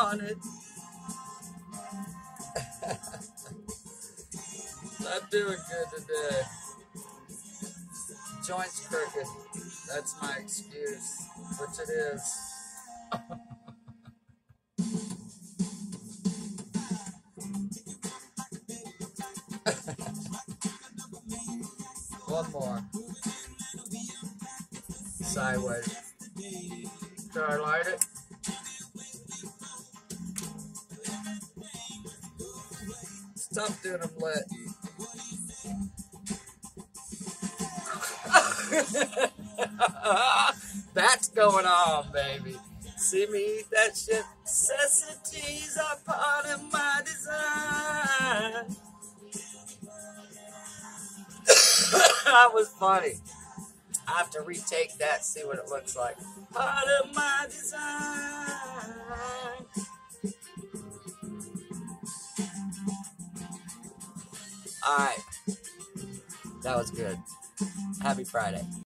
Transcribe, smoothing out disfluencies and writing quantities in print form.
on it. I'm doing good today. Joint's crooked. That's my excuse, which it is. One more. Sideways. Should I light it? It's tough doing them lit. That's going on, baby. See me eat that shit. Necessities are part of my design. That was funny. I have to retake that, see what it looks like. Part of my design. Alright. That was good. Happy Friday.